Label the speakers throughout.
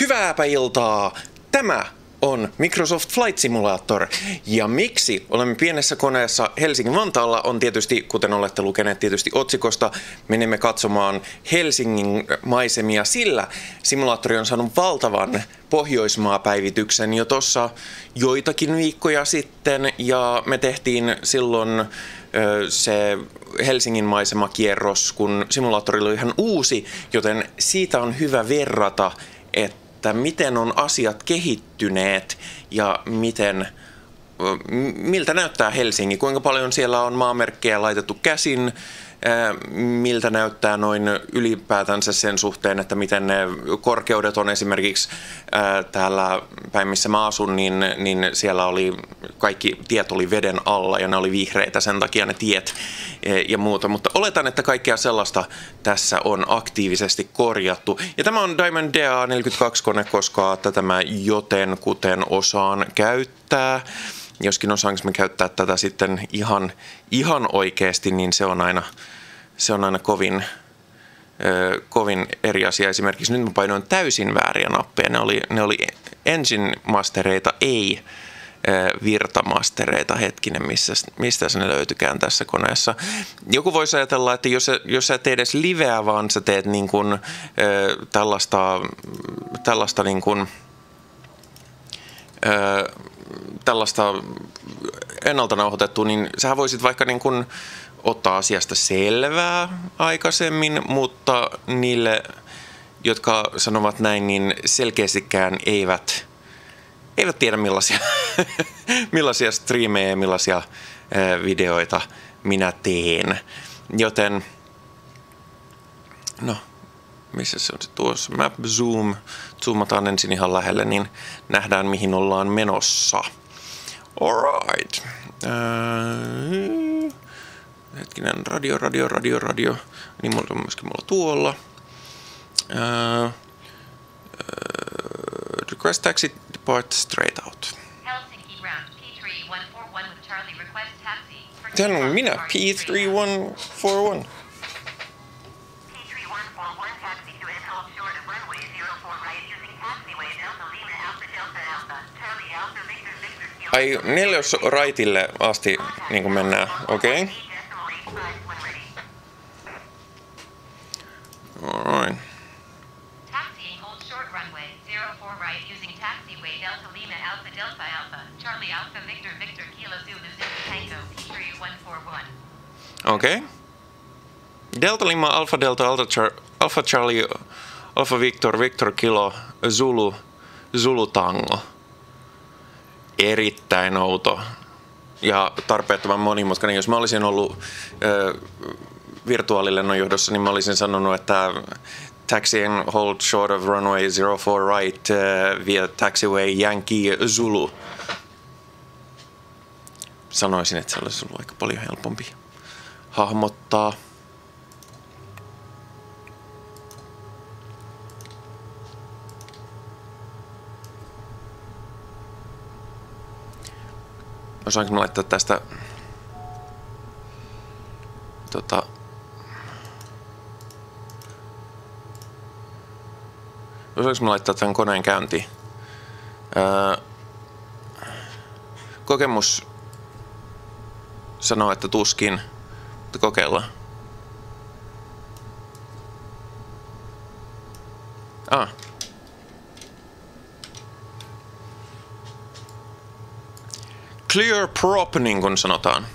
Speaker 1: Hyvääpä iltaa! Tämä on Microsoft Flight Simulator. Ja miksi olemme pienessä koneessa Helsingin-Vantaalla on tietysti, kuten olette lukeneet tietysti otsikosta, menemme katsomaan Helsingin maisemia, sillä simulaattori on saanut valtavan Pohjoismaa-päivityksen jo tuossa joitakin viikkoja sitten, ja me tehtiin silloin se Helsingin maisemakierros, kun simulaattori oli ihan uusi, joten siitä on hyvä verrata, että miten on asiat kehittyneet ja miltä näyttää Helsinki, kuinka paljon siellä on maamerkkejä laitettu käsin, miltä näyttää noin ylipäätänsä sen suhteen, että miten ne korkeudet on esimerkiksi täällä päin, missä mä asun, niin siellä oli kaikki tiet oli veden alla ja ne oli vihreitä sen takia ne tiet ja muuta, mutta oletan, että kaikkea sellaista tässä on aktiivisesti korjattu. Ja tämä on Diamond DA42-kone, koska tätä mä jotenkuten osaan käyttää. Joskin osaanko me käyttää tätä sitten ihan oikeasti, niin se on aina kovin eri asia. Esimerkiksi nyt mä painoin täysin vääriä nappeja. Ne oli engine-mastereita, ei virtamastereita. Hetkinen, mistä se ne löytykään tässä koneessa. Joku voisi ajatella, että jos sä teet edes liveä, vaan sä teet niin kuin, tällaista niin kuin, tällaista ennalta nauhoitettua, niin sähän voisit vaikka niin kuin ottaa asiasta selvää aikaisemmin, mutta niille, jotka sanovat näin, niin selkeästikään eivät tiedä millaisia striimejä ja millaisia videoita minä teen. Joten, no, missä se on se tuossa? Map zoom. Zoomataan ensin ihan lähelle, niin nähdään mihin ollaan menossa. Alright. Hetkinen, radio. Niin mulla on myöskin tuolla. Request taxi, depart straight out.
Speaker 2: Helsinki round P3141 with Charlie request taxi.
Speaker 1: Sehän on minä, P3141. Ai, nelosraitille asti niin kuin mennään, okei. Okay. Alright.
Speaker 2: Taxiing hold short runway 04 right using taxiway Delta Lima Alpha Delta Alpha Charlie Alpha Victor Victor Kilo Zulu Zulu Tango P3141.
Speaker 1: Okei. Okay. Delta Lima Alpha Delta Alpha Charlie Alpha Victor Victor Kilo Zulu Zulu Tango. Erittäin outo ja tarpeettoman monimutkainen. Jos mä olisin ollut virtuaalilennonjohdossa, niin mä olisin sanonut, että taxi and hold short of runway 04 right via taxiway Yankee Zulu. Sanoisin, että se olisi ollut aika paljon helpompi hahmottaa. Osaanko mä laittaa tästä osaanko mä laittaa tämän koneen käyntiin? Kokemus sanoo, että tuskin, mutta kokeillaan. Clear prop, niin kuin sanotaan.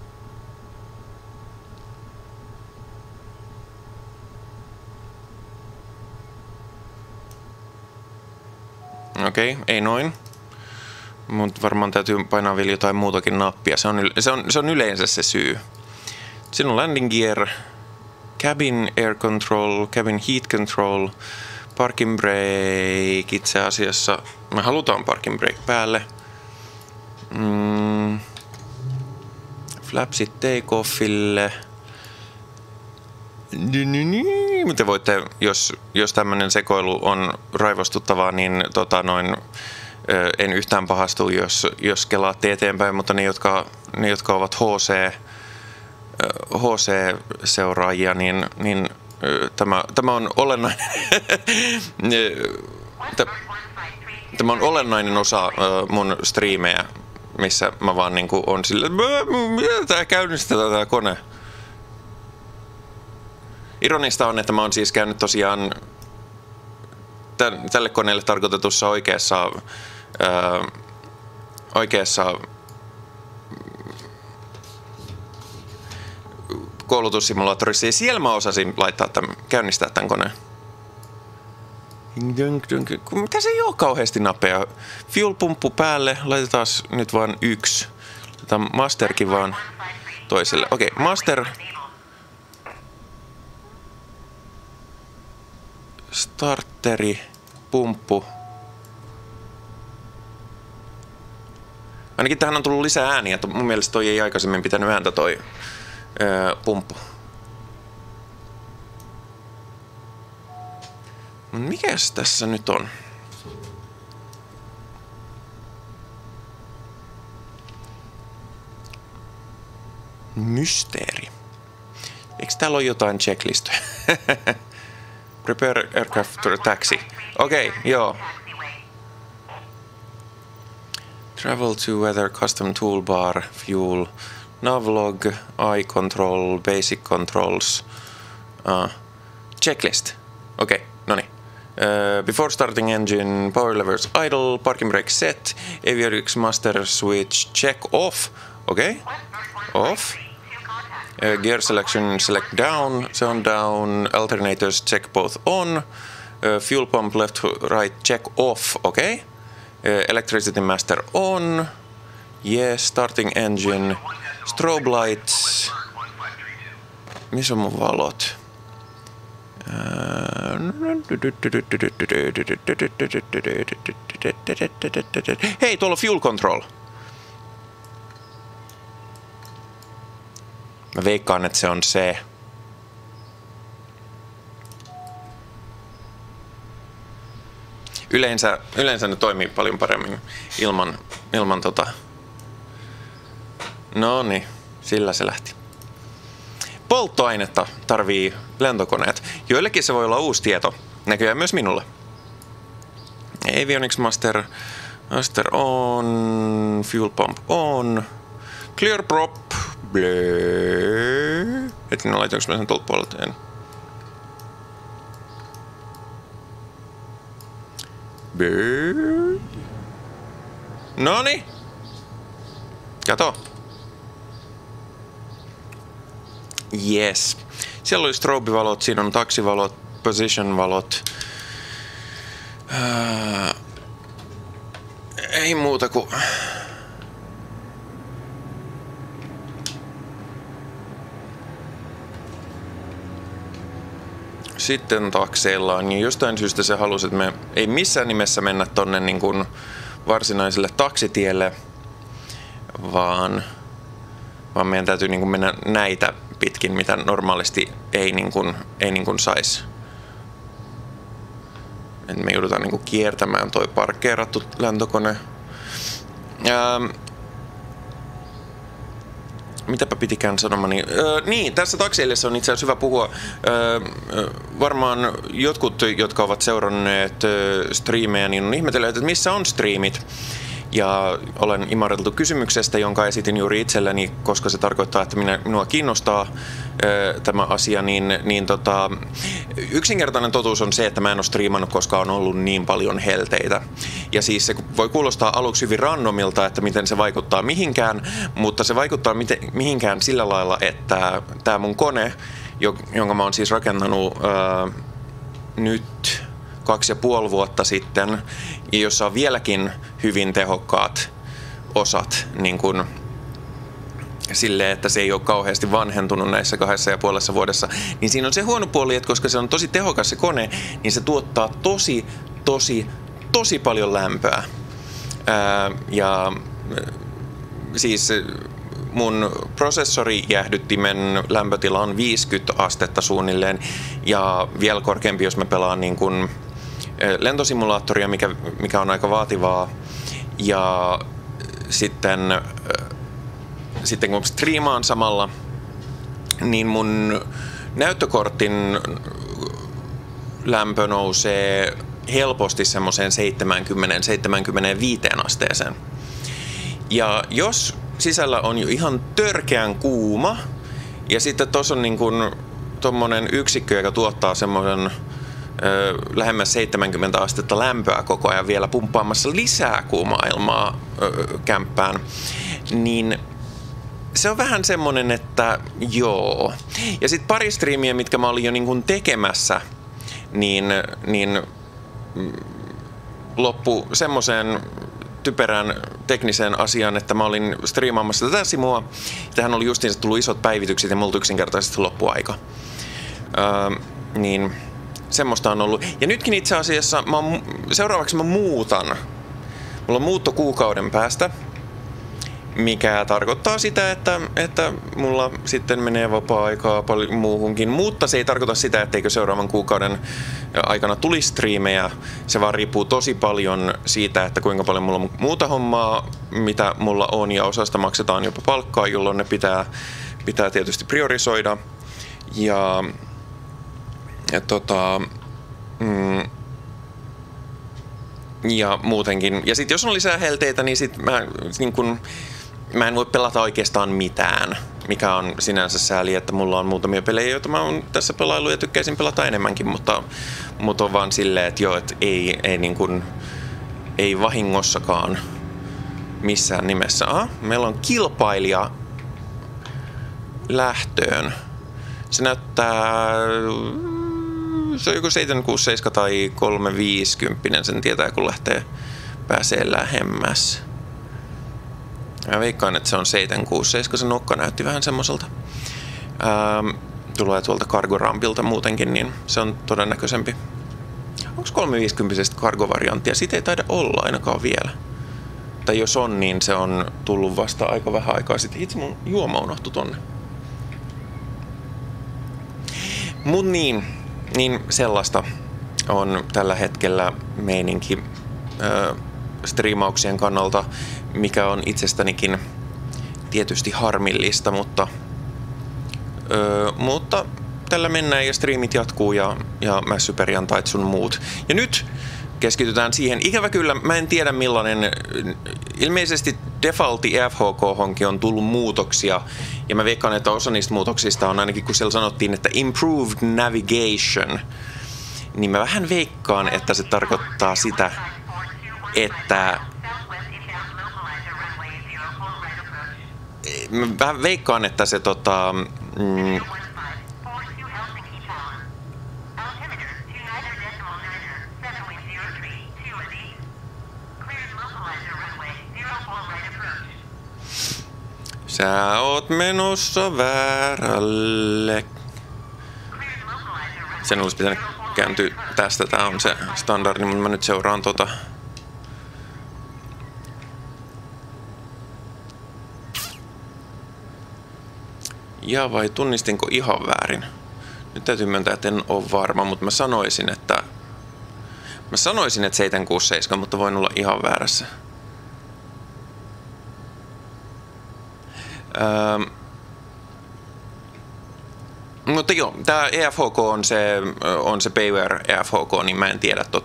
Speaker 1: Okei, ei noin. Mutta varmaan täytyy painaa vielä jotain muutakin nappia. Se on yleensä se syy. Siinä on landing gear, cabin air control, cabin heat control, parking brake. Itse asiassa me halutaan parking brake päälle. Flapsit take-offille. Te voitte, jos tämmöinen sekoilu on raivostuttavaa, niin en yhtään pahastu, jos kelaatte eteenpäin, mutta ne, jotka ovat HC-seuraajia, niin tämä on olennainen Tämä on olennainen osa mun striimejä, missä mä vaan niinku on silleen, mitä tää käynnistetään tää kone. Ironista on, että mä oon siis käynyt tosiaan tälle koneelle tarkoitetussa oikeassa koulutussimulaattorissa, ja siellä mä osasin käynnistää tämän koneen. Mitä se ei ole kauheasti napea. Fuel-pumppu päälle, laitetaan nyt vaan yksi. Laitetaan masterkin vaan toiselle. Okei, master. Starteri, pumppu. Ainakin tähän on tullut lisää ääniä. Mun mielestä toi ei aikaisemmin pitänyt ääntä toi pumppu. Mikäs tässä nyt on? Mysteeri. Eikö täällä ole jotain checklistoja? Prepare aircraft to taxi. Okei, joo. Travel to weather, custom toolbar, fuel, navlog, eye control, basic controls. Checklist. Okei, noniin. Before starting engine, power levers idle, parking brake set, avionics master switch check off. Okay, off. Gear selection select down, se on down. Alternators check both on. Fuel pump left right check off. Okay. Electricity master on. Yes, starting engine. Strobe lights. Missä on mun valot? Hei, tuolla on fuel control. Mä veikkaan, että se on se. Yleensä ne toimii paljon paremmin ilman No niin, sillä se lähti. Polttoainetta tarvii lentokoneet. Joillekin se voi olla uusi tieto. Näköjään myös minulle. Avionics master on. Fuel pump on. Clear prop. Blööö. Hetkinen, laitanko mä sen tuolta puolelta? En. Blööö. Noniin. Kato. Yes. Siellä oli strobe-valot, siinä on taksivalot, position-valot. Ei muuta kuin... Sitten takseilla on, niin jostain syystä se halusi, että me ei missään nimessä mennä tonne niin kuin varsinaiselle taksitielle, vaan meidän täytyy niin kuin mennä näitä pitkin, mitä normaalisti ei niin kuin saisi. Et me joudutaan niin kuin kiertämään toi parkkeerattu lentokone. Mitäpä pitikään sanomani? Niin, tässä taksiedessä on itse asiassa hyvä puhua. Varmaan jotkut, jotka ovat seuranneet striimejä, niin on ihmetellyt, että missä on striimit. Ja olen imarreltu kysymyksestä, jonka esitin juuri itselleni, koska se tarkoittaa, että minua kiinnostaa tämä asia, yksinkertainen totuus on se, että mä en ole striimannut, koska on ollut niin paljon helteitä. Ja siis se voi kuulostaa aluksi hyvin randomilta, että miten se vaikuttaa mihinkään, mutta se vaikuttaa mihinkään sillä lailla, että tämä mun kone, jonka mä oon siis rakentanut nyt 2,5 vuotta sitten, jossa on vieläkin hyvin tehokkaat osat, niin kuin silleen, että se ei ole kauheasti vanhentunut näissä 2,5 vuodessa, niin siinä on se huono puoli, että koska se on tosi tehokas se kone, niin se tuottaa tosi paljon lämpöä. Ja siis mun prosessorijäähdyttimen lämpötila on 50 astetta suunnilleen, ja vielä korkeampi, jos mä pelaan niin kuin lentosimulaattoria, mikä on aika vaativaa. Ja sitten kun striimaan samalla, niin mun näyttökortin lämpö nousee helposti semmoiseen 70-75 asteeseen. Ja jos sisällä on jo ihan törkeän kuuma, ja sitten tuossa on niin kuin tommonen yksikkö, joka tuottaa semmoisen lähemmäs 70 astetta lämpöä koko ajan vielä pumppaamassa lisää kuumaa ilmaa kämppään, niin se on vähän semmonen, että joo. Ja sitten pari striimiä, mitkä mä olin jo niin kuin tekemässä, niin loppu semmoiseen typerään tekniseen asiaan, että mä olin striimaamassa tätä simua. Tähän oli justiinsa tullut isot päivitykset ja multa yksinkertaisesti loppuaika. Niin semmoista on ollut. Ja nytkin itse asiassa seuraavaksi mä muutan. Mulla on muutto kuukauden päästä, mikä tarkoittaa sitä, että mulla sitten menee vapaa-aikaa paljon muuhunkin. Mutta se ei tarkoita sitä, etteikö seuraavan kuukauden aikana tulisi striimejä. Se vaan riippuu tosi paljon siitä, että kuinka paljon mulla on muuta hommaa, mitä mulla on, ja osasta maksetaan jopa palkkaa, jolloin ne pitää tietysti priorisoida. Ja muutenkin. Ja sitten jos on lisää helteitä, niin sit mä en voi pelata oikeastaan mitään, mikä on sinänsä sääli, että mulla on muutamia pelejä, joita mä oon tässä pelaillut ja tykkäisin pelata enemmänkin, mutta on vaan silleen, että joo, että ei vahingossakaan missään nimessä. Meillä on kilpailija lähtöön. Se näyttää, se on joku 767 tai 350, sen tietää kun pääsee lähemmäs. Mä veikkaan, että se on 767, se nokka näytti vähän semmoiselta. Tulee tuolta Cargo-rampilta muutenkin, niin se on todennäköisempi. Onko 350 Cargo-varianttia? Siitä ei taida olla ainakaan vielä. Tai jos on, niin se on tullut vasta aika vähän aikaa sitten. Itse mun juoma unohtui tonne. Mut niin sellaista on tällä hetkellä meininki striimauksien kannalta, mikä on itsestänikin tietysti harmillista, mutta tällä mennään ja striimit jatkuu ja mässyperjantait sun muut. Ja nyt keskitytään siihen. Ikävä kyllä, mä en tiedä millainen, ilmeisesti defaultti FHK-honki on tullut muutoksia, ja mä veikkaan, että osa niistä muutoksista on ainakin, kun siellä sanottiin, että improved navigation, niin mä vähän veikkaan, että se tarkoittaa sitä, että mä veikkaan, että se sä oot menossa väärälle. Sen olisi pitänyt kääntyä tästä. Tää on se standardi, mutta mä nyt seuraan Ja vai tunnistinko ihan väärin? Nyt täytyy myöntää, että en ole varma, mutta mä sanoisin, että 767, mutta voin olla ihan väärässä. Mutta joo, tää EFHK on se Payware EFHK, niin mä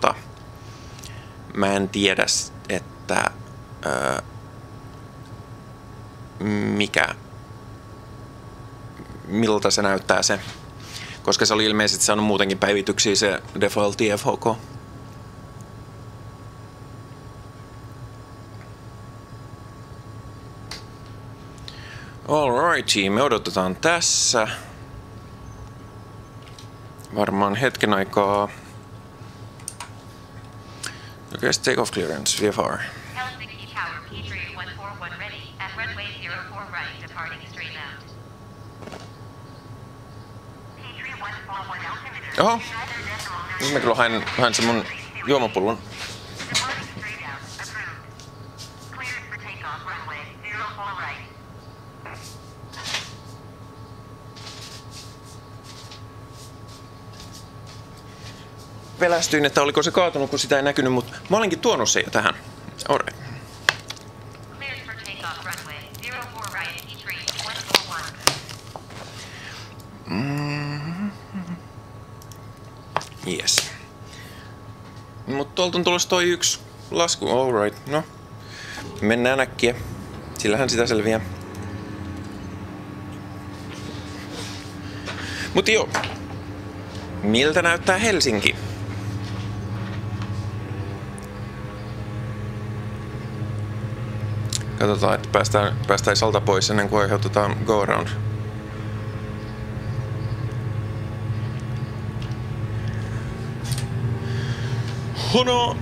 Speaker 1: en tiedä, että miltä se näyttää se, koska se oli ilmeisesti saanut muutenkin päivityksiä se default EFHK. Alrighty, me odotetaan tässä varmaan hetken aikaa. Okay, take off clearance, VFR.
Speaker 2: Helsinki Tower P3141 ready at runway 04 right departing straight out. P3141 altimeter.
Speaker 1: Oho, nyt mä kyllä haen sen mun juomapullon.
Speaker 2: Departing straight out. Approved. Cleared for takeoff runway 04 right.
Speaker 1: Pelästyin, että oliko se kaatunut, kun sitä ei näkynyt, mutta mä olenkin tuonut sen jo tähän. Alright.
Speaker 2: Cleared for takeoff runway 04 right P3141.
Speaker 1: Yes. tuolta on tulossa toi yksi lasku. Alright, no. Mennään äkkiä. Sillähän sitä selviää. Mut joo. Miltä näyttää Helsinki? Katsotaan, että päästäisiin alta pois ennen kuin aiheutetaan go around. Hono!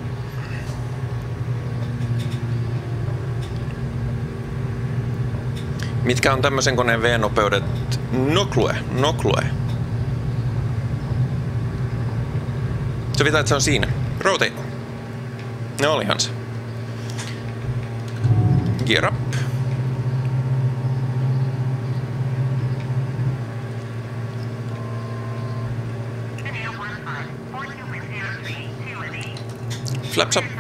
Speaker 1: Mitkä on tämmöisen koneen V-nopeudet? Noklue. Sovitaan, että se on siinä. Rotate. No olihan se. Gear up. Flaps up.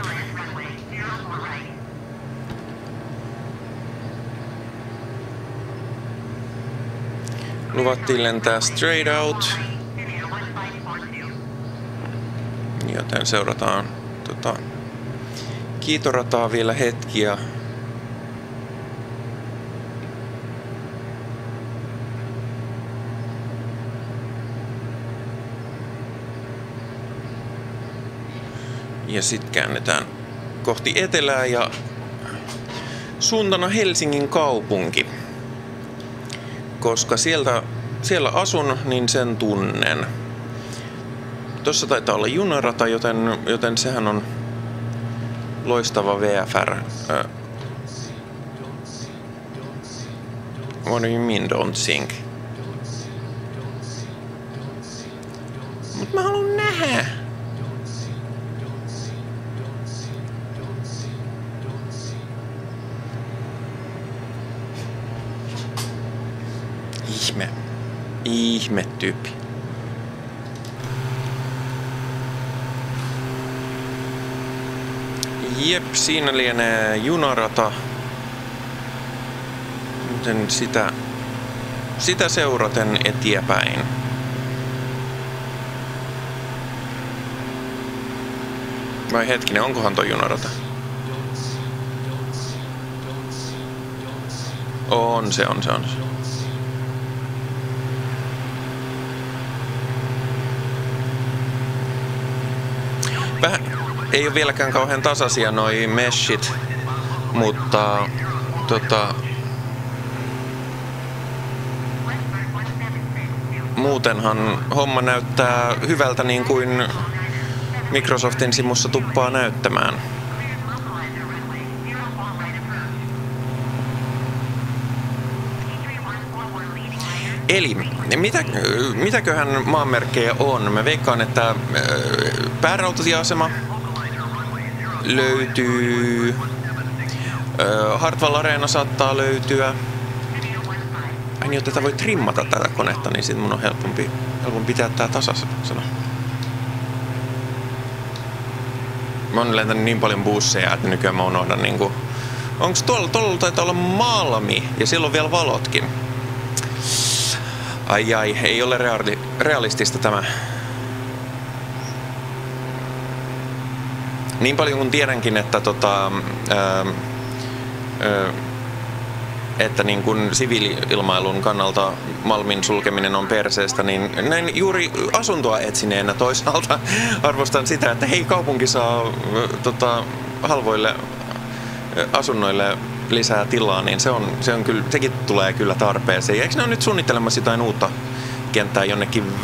Speaker 1: Luvattiin lentää straight out. Joten seurataan kiitorataa vielä hetkiä. Ja sitten käännetään kohti etelää ja suuntana Helsingin kaupunki. Koska siellä asun, niin sen tunnen. Tossa taitaa olla junarata, joten sehän on loistava VFR. What do you mean don't think? Mut mä haluun nähdä. Ihme tyyppi. Jep, siinä lienee junarata. Joten sitä seuraten eteenpäin. Vai hetkinen, onkohan toi junarata? On se. Ei ole vieläkään kauhean tasaisia noi meshit, mutta muutenhan homma näyttää hyvältä niin kuin Microsoftin simussa tuppaa näyttämään. Eli mitäköhän maanmerkkejä on? Mä veikkaan, että päärautatieasema löytyy. Hartwall Arena saattaa löytyä. Ai niin, tätä voi trimmata tätä konetta, niin sit mun on helpompi pitää tää tasaisena. Mä oon lentänyt niin paljon busseja, että nykyään mä unohdan niinku... Onks tuolla taitaa olla Malmi ja siellä on vielä valotkin. Ai, ei ole realistista tämä. Niin paljon kuin tiedänkin, että että niin kuin siviili-ilmailun kannalta Malmin sulkeminen on perseestä, niin näin juuri asuntoa etsineenä toisaalta arvostan sitä, että hei, kaupunki saa halvoille asunnoille lisää tilaa, niin se on kyllä, sekin tulee kyllä tarpeeseen. Ja eikö ne ole nyt suunnittelemassa jotain uutta kenttää jonnekin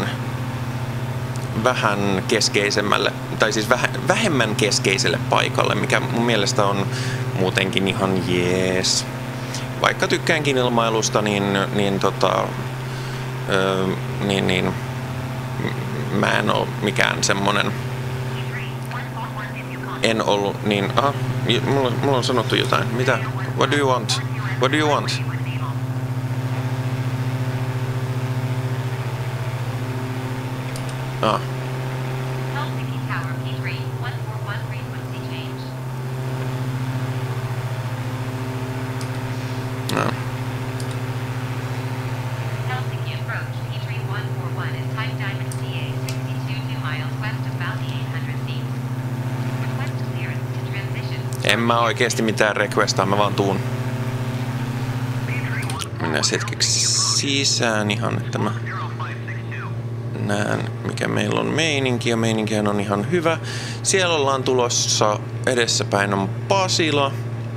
Speaker 1: vähän keskeisemmälle, tai siis vähemmän keskeiselle paikalle, mikä mun mielestä on muutenkin ihan jees. Vaikka tykkäänkin ilmailusta, niin mä en oo mikään semmonen. En ollut niin... mulla on sanottu jotain. Mitä? What do you want? What do you want?
Speaker 2: Helsinki Tower P3 141 frequency change. Helsinki approach P3 141 is Type Diamond CA 62 miles west of Valley 800 feet.
Speaker 1: En mä oikeesti mitään requestaa, mä vaan tuun. Mennään hetkeksi sisään ihan, että mä näen mikä meillä on meininki, ja meininkihän on ihan hyvä. Siellä ollaan tulossa, edessäpäin on Pasila.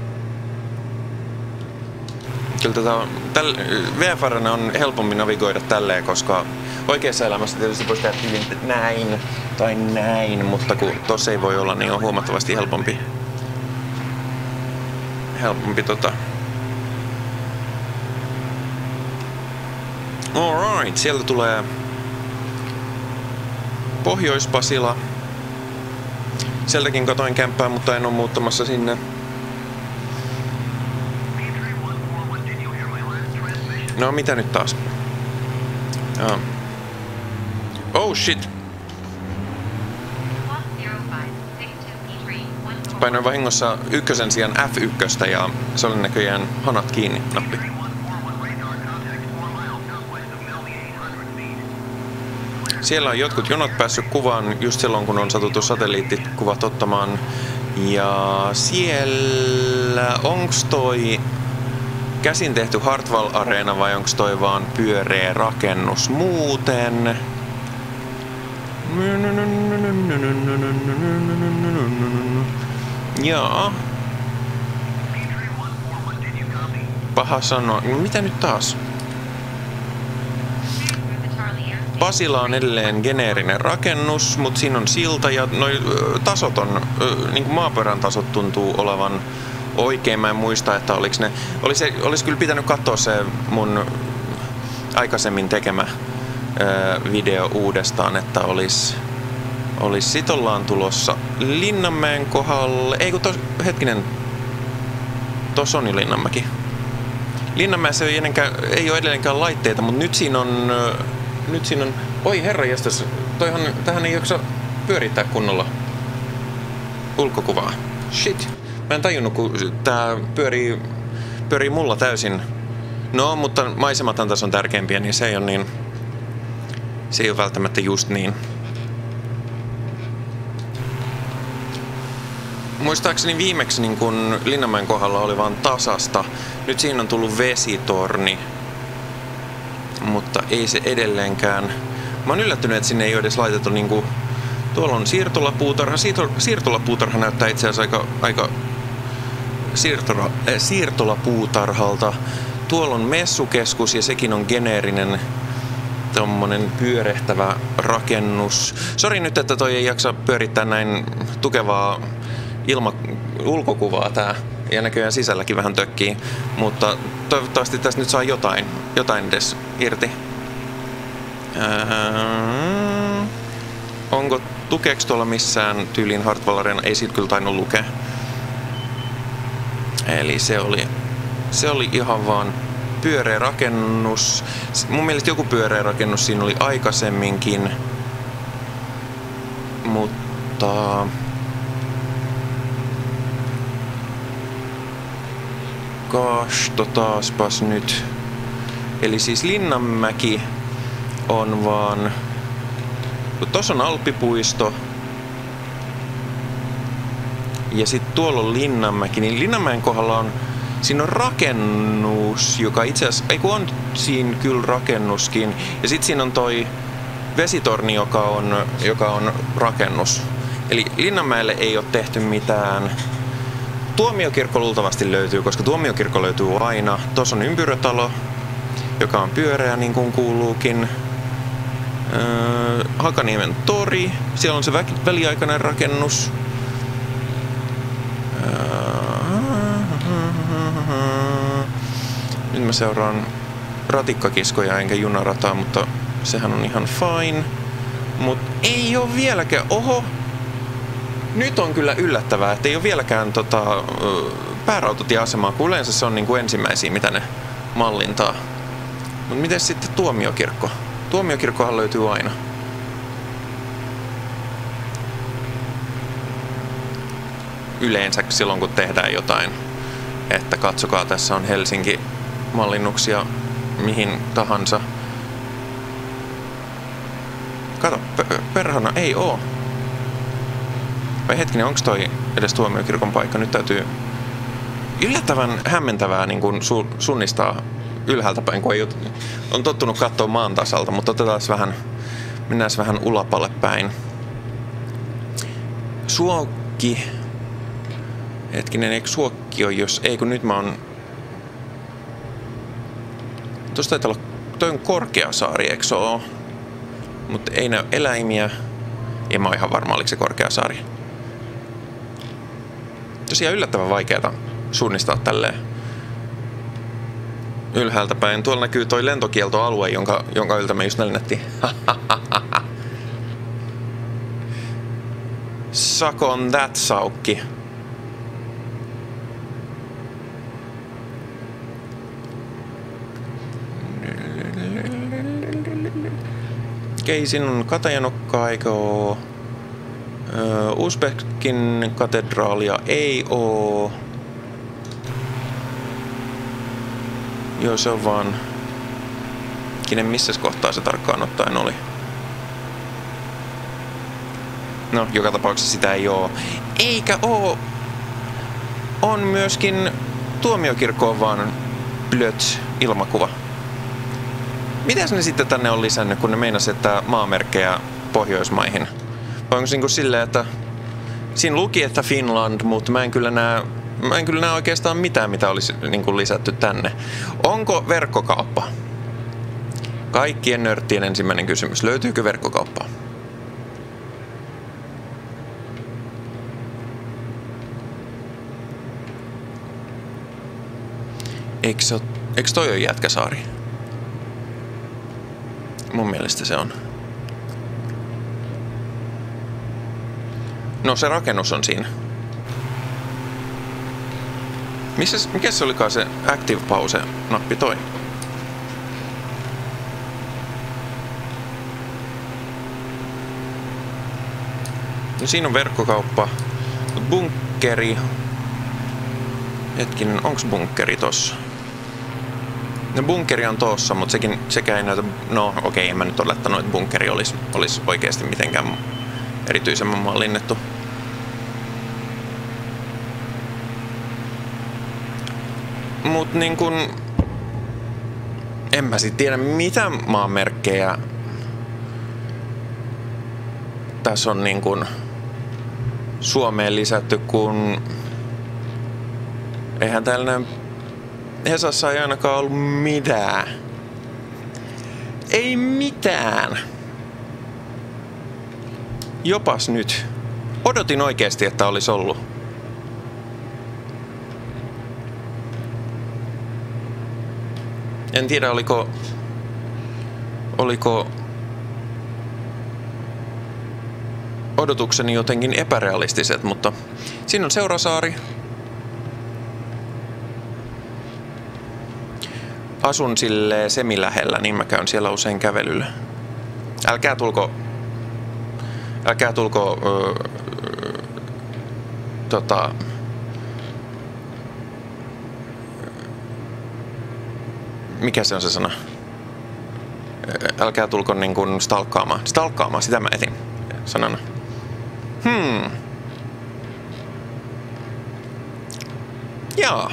Speaker 1: Kyllä VFR:n on helpompi navigoida tälleen, koska oikeassa elämässä tietysti voisi tehdä näin tai näin, mutta kun tossa ei voi olla, niin on huomattavasti helpompi Alright, sieltä tulee Pohjois-Pasila. Sieltäkin katoin kämppää, mutta en ole muuttamassa sinne. No mitä nyt taas? Oh shit! Painoin vahingossa ykkösen sijaan F1 ja se oli näköjään hanat kiinni nappi. Siellä on jotkut jonot päässyt kuvaan just silloin, kun on satuttu satelliittikuvat ottamaan. Ja siellä onks toi käsin tehty Hartwall-areena vai onks toi vaan pyöreä rakennus muuten? Jaa. Paha sanoa. Mitä nyt taas? Pasila on edelleen geneerinen rakennus, mutta siinä on silta ja noi tasot on, niin kuin maaperän tasot tuntuu olevan oikein. Mä en muista, että oliks ne. Olisi kyllä pitänyt katsoa se mun aikaisemmin tekemä video uudestaan, että olisi sit ollaan tulossa Linnanmäen kohdalle. Ei kun hetkinen, tossa on jo Linnanmäki. Linnanmäessä ei ole edelleenkään laitteita, mutta nyt siinä on oi herranjestas, tähän ei jaksa pyörittää kunnolla ulkokuvaa. Shit. Mä en tajunnut, kun tää pyörii mulla täysin. No, mutta maisemathan tässä on tärkeimpiä, niin se ei ole välttämättä just niin. Muistaakseni viimeksi niin kun Linnanmäen kohdalla oli vaan tasasta. Nyt siinä on tullut vesitorni. Mutta ei se edelleenkään. Mä oon yllättynyt, että sinne ei ole edes laitettu niinku. Tuolla on siirtolapuutarha. Siirtolapuutarha näyttää itse asiassa aika siirtolapuutarhalta. Tuolla on messukeskus ja sekin on geneerinen tommonen pyörehtävä rakennus. Sori nyt, että toi ei jaksa pyörittää näin tukevaa ulkokuvaa tää. Ja näköjään sisälläkin vähän tökkii, mutta toivottavasti tästä nyt saa jotain edes irti. Tukeeks tuolla missään tyyliin Hartwall Arena? Ei siitä kyllä tainnut lukea. Eli se oli ihan vaan pyöreä rakennus. Mun mielestä joku pyöreä rakennus siinä oli aikaisemminkin, mutta taaspas nyt. Eli siis Linnanmäki on vaan. Tuossa on Alppipuisto. Ja sitten tuolla on Linnanmäki. Niin Linnanmäen kohdalla siinä on rakennus, joka itse asiassa. On siinä kyllä rakennuskin. Ja sitten siinä on toi vesitorni, joka on rakennus. Eli Linnanmäelle ei ole tehty mitään. Tuomiokirkko luultavasti löytyy, koska Tuomiokirkko löytyy aina. Tuossa on ympyrötalo, joka on pyöreä niin kuin kuuluukin. Hakaniemen tori. Siellä on se väliaikainen rakennus. Nyt mä seuraan ratikkakiskoja enkä junarataa, mutta sehän on ihan fine. Mut ei oo vieläkään. Oho! Nyt on kyllä yllättävää, että ei ole vieläkään päärautatieasemaa, kun yleensä se on niin kuin ensimmäisiä, mitä ne mallintaa. Mutta miten sitten Tuomiokirkko? Tuomiokirkkohan löytyy aina. Yleensä silloin, kun tehdään jotain. Että katsokaa, tässä on Helsinki-mallinnuksia mihin tahansa. Kato, perhana ei oo. Vai hetkinen, onko toi edes tuomiokirkon paikka? Nyt täytyy yllättävän hämmentävää niin kuin sunnistaa ylhäältä päin, kun ei on tottunut katsoa maan tasalta, mutta mennään vähän ulapalle päin. Suokki. Hetkinen, eikö Suokki ole, jos ei, kun nyt mä oon... Tuossa taitaa olla, toi on Korkeasaari, eikö se oo? Mutta ei näy eläimiä. En mä ole ihan varma, oliko se Korkeasaari. Tosiaan yllättävän vaikeata suunnistaa tälleen ylhäältä päin. Tuolla näkyy toi lentokieltoalue, jonka yltä me just lennettiin. Suck on that, Saukki. Okei, siinä on Katajanokkaa, eikö oo? Uzbekin katedraalia ei oo. Joo, se on vaan... Missäs kohtaa se tarkkaan ottaen oli? No, joka tapauksessa sitä ei oo. Eikä oo! On myöskin tuomiokirkkoon vaan blöt ilmakuva. Mitäs ne sitten tänne on lisännyt, kun ne meinas, että maamerkkejä Pohjoismaihin? Vai onko se niin silleen, että siinä luki, että Finland, mutta mä en kyllä näe oikeastaan mitään, mitä olisi niin kuin lisätty tänne. Onko verkkokauppa? Kaikkien nörttien ensimmäinen kysymys. Löytyykö verkkokauppaa? Eikö toi ole Jätkäsaari? Mun mielestä se on. No se rakennus on siinä. Mikä se olikaan se Active Pause-nappi toi? No siinä on verkkokauppa. Bunkkeri. Hetkinen, onks bunkkeri tossa? No bunkkeri on tossa, mutta sekään ei näytä... No okei, en mä nyt olettanut, että bunkkeri olisi oikeasti mitenkään erityisemmän mallinnettu. Mut niin kun... En mä sit tiedä mitä maamerkkejä tässä on niin kun Suomeen lisätty, kun... Eihän täällä Hesassa ei ainakaan ollut mitään. Ei mitään. Jopas nyt. Odotin oikeasti, että olisi ollut. En tiedä, oliko odotukseni jotenkin epärealistiset, mutta siinä on Seurasaari. Asun silleen semilähellä, niin mä käyn siellä usein kävelyllä. Älkää tulko mikä se on se sana? Älkää tulko niin kuin stalkkaamaan. Stalkkaamaan, sitä mä etin sanana. Jaa.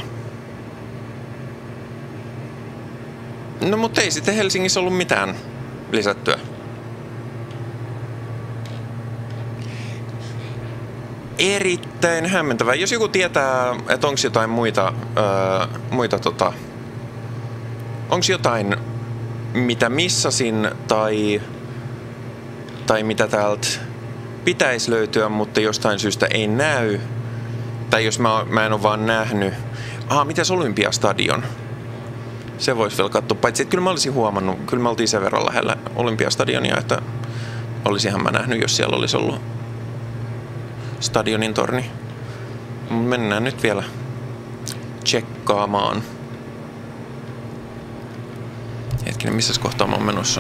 Speaker 1: No mutta ei sitten Helsingissä ollut mitään lisättyä. Erittäin hämmentävää. Jos joku tietää, että onko jotain muita onko jotain, mitä missasin tai mitä täältä pitäisi löytyä, mutta jostain syystä ei näy. Tai jos mä en ole vaan nähnyt. Mitäs Olympiastadion? Se voisi vielä katsoa. Paitsi, että kyllä mä olisin huomannut, kyllä me oltiin sen verran lähellä Olympiastadionia, että olisinhan mä nähnyt, jos siellä olisi ollut stadionin torni. Mennään nyt vielä tsekkaamaan. Hetkinen, missä kohtaa mä oon menossa?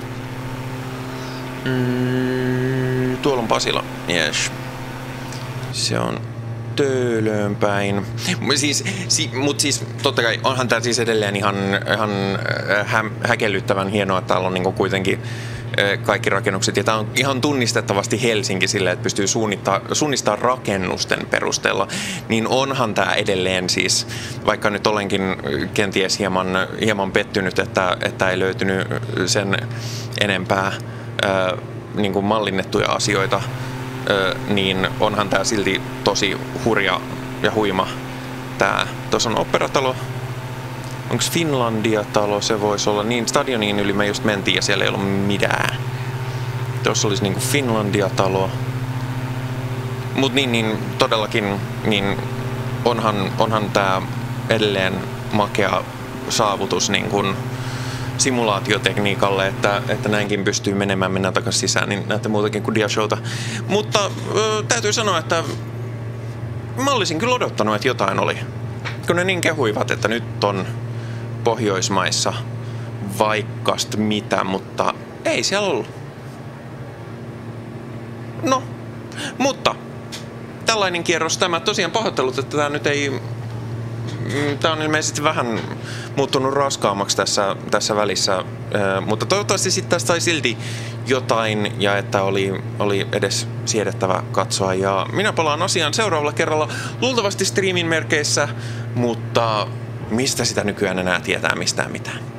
Speaker 1: Tuolla on Pasila. Yes. Se on Töölöön päin. Mutta siis totta kai onhan tää siis edelleen ihan häkellyttävän hienoa, että täällä on niinku kuitenkin kaikki rakennukset. Ja tämä on ihan tunnistettavasti Helsinki sillä, että pystyy suunnistamaan rakennusten perusteella. Niin onhan tämä edelleen siis, vaikka nyt olenkin kenties hieman pettynyt, että ei löytynyt sen enempää niin kuin mallinnettuja asioita, niin onhan tämä silti tosi hurja ja huima. Tuossa on operatalo. Onko Finlandia-talo? Se voisi olla. Niin, stadioniin yli me just mentiin ja siellä ei ollut mitään. Tuossa olisi niinku Finlandia-talo. Mut niin todellakin, niin onhan tää edelleen makea saavutus niin kuin simulaatiotekniikalle, että näinkin pystyy mennään takaisin sisään, niin näette muutakin kuin diashowta. Mutta täytyy sanoa, että mä olisin kyllä odottanut, että jotain oli. Kun ne niin kehuivat, että nyt on Pohjoismaissa vaikkast mitä, mutta ei siellä ollut. No, mutta tällainen kierros tämä. Tosiaan pahoittelut, että tämä nyt ei... Tämä on ilmeisesti vähän muuttunut raskaammaksi tässä välissä, mutta toivottavasti sitten tästä sai silti jotain ja että oli edes siedettävä katsoa. Ja minä palaan asiaan seuraavalla kerralla, luultavasti streamin merkeissä, mutta mistä sitä nykyään enää tietää mistään mitään.